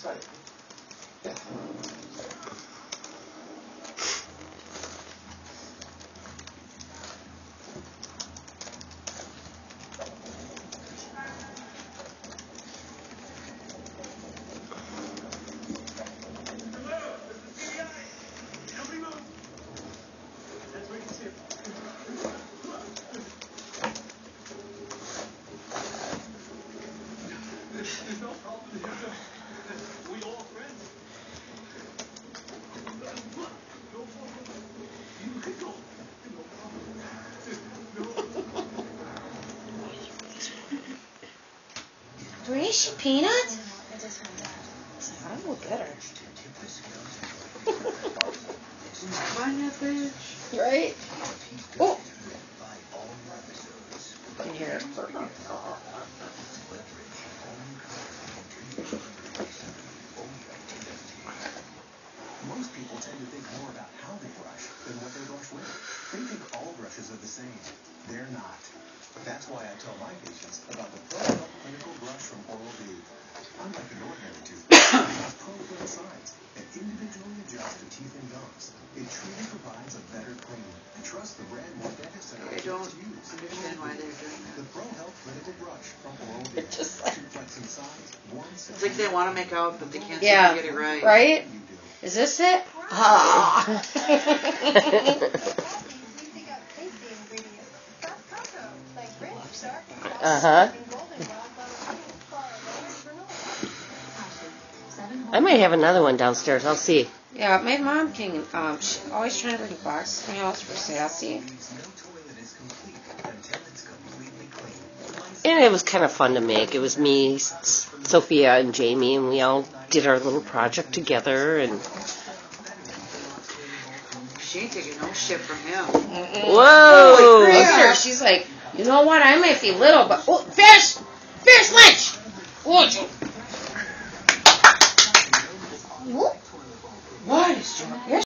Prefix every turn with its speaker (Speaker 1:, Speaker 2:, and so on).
Speaker 1: Gracie Peanut? I will get her.
Speaker 2: Find that bitch.
Speaker 1: Right? Oh! I can hear it.
Speaker 3: Most people tend to think more about how they brush than what they brush with. They think all brushes are the same. They're not. That's why I tell my patients about the Pro Health Clinical Brush from Oral-B. Unlike an ordinary toothbrush, it has Pro for the sides and individually adjusts to teeth and gums. It truly provides a better clean. Trust the brand more dentists and
Speaker 2: I don't
Speaker 3: use.
Speaker 2: understand why they're doing that.
Speaker 3: The Pro Health Clinical Brush from Oral-B.
Speaker 1: It's just like...
Speaker 3: Two flexing sides, one
Speaker 2: It's like they want to make out, but they can't seem
Speaker 1: Yeah,
Speaker 2: to get it right.
Speaker 1: right? Is this it? Ah. Uh-huh. I might have another one downstairs. I'll see. Yeah, my mom can, she's always trying to bring boxes to my house for sassy. And it was kind of fun to make. It was me, Sophia, and Jamie, and we all did our little project together. And
Speaker 2: She ain't taking no shit from him.
Speaker 1: whoa! Her. She's like, you know what? I might be little, but oh, fish, Lynch. Would you? What is doing?